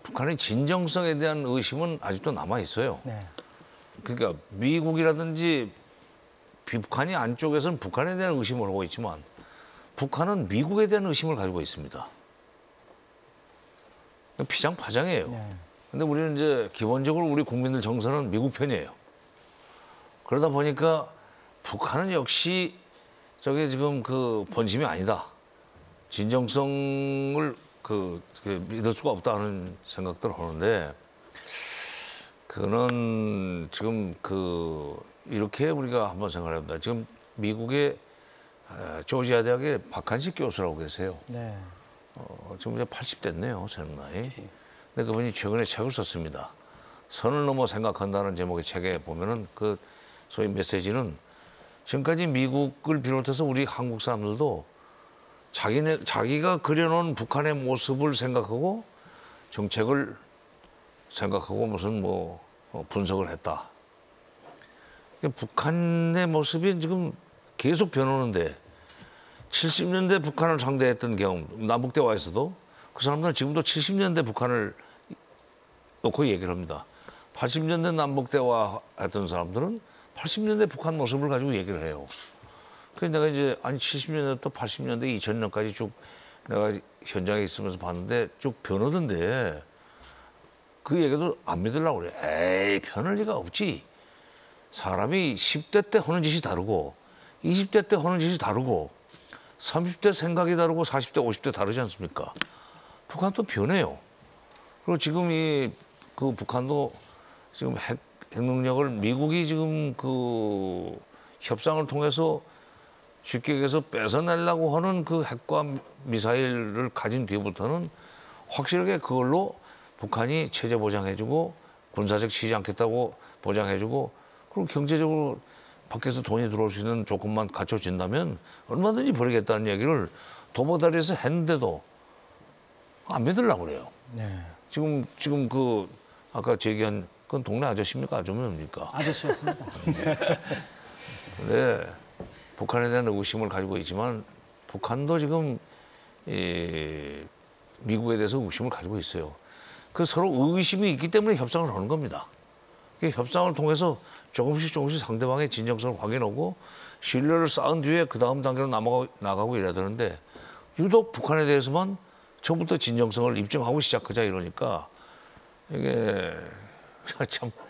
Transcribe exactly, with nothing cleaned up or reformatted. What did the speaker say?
북한의 진정성에 대한 의심은 아직도 남아 있어요. 네. 그러니까 미국이라든지 북한이 안쪽에서는 북한에 대한 의심을 하고 있지만 북한은 미국에 대한 의심을 가지고 있습니다. 피장파장이에요. 네. 근데 우리는 이제 기본적으로 우리 국민들 정서는 미국 편이에요. 그러다 보니까 북한은 역시 저게 지금 그 본심이 아니다. 진정성을 그, 그 믿을 수가 없다는 생각들을 하는데 그거는 지금 그 이렇게 우리가 한번 생각을 해봅니다. 지금 미국의 조지아 대학의 박한식 교수라고 계세요. 네. 어, 지금 이제 팔십 됐네요, 저는 나이. 근데 그분이 최근에 책을 썼습니다. 선을 넘어 생각한다는 제목의 책에 보면은 그 소위 메시지는 지금까지 미국을 비롯해서 우리 한국 사람들도 자기네, 자기가 그려놓은 북한의 모습을 생각하고 정책을 생각하고 무슨 뭐 분석을 했다. 북한의 모습이 지금 계속 변하는데 칠십 년대 북한을 상대했던 경험, 남북대화에서도 그 사람들은 지금도 칠십 년대 북한을 놓고 얘기를 합니다. 팔십 년대 남북대화 했던 사람들은 팔십 년대 북한 모습을 가지고 얘기를 해요. 그래서 내가 이제 아니 칠십 년대부터 팔십 년대, 이천 년까지 쭉 내가 현장에 있으면서 봤는데 쭉 변하던데 그 얘기도 안 믿으려고 그래. 에이, 변할 리가 없지. 사람이 십 대 때 하는 짓이 다르고 이십 대 때 하는 짓이 다르고 삼십 대 생각이 다르고 사십 대, 오십 대 다르지 않습니까? 북한도 변해요. 그리고 지금 이 그 북한도 지금 핵, 핵 능력을 미국이 지금 그 협상을 통해서 쉽게 얘기해서 뺏어내려고 하는 그 핵과 미사일을 가진 뒤부터는 확실하게 그걸로 북한이 체제 보장해주고 군사적 치지 않겠다고 보장해주고 그리고 경제적으로 밖에서 돈이 들어올 수 있는 조건만 갖춰진다면 얼마든지 버리겠다는 얘기를 도보다리에서 했는데도 안 믿으려고 그래요. 네. 지금 지금 그 아까 제기한 그건 동네 아저씨입니까? 아주머니입니까? 아저씨였습니다. 근데 북한에 대한 의심을 가지고 있지만 북한도 지금 이 미국에 대해서 의심을 가지고 있어요. 그 서로 의심이 있기 때문에 협상을 하는 겁니다. 협상을 통해서 조금씩 조금씩 상대방의 진정성을 확인하고 신뢰를 쌓은 뒤에 그 다음 단계로 나가고, 나가고 이래야 되는데 유독 북한에 대해서만 처음부터 진정성을 입증하고 시작하자 이러니까 이게 참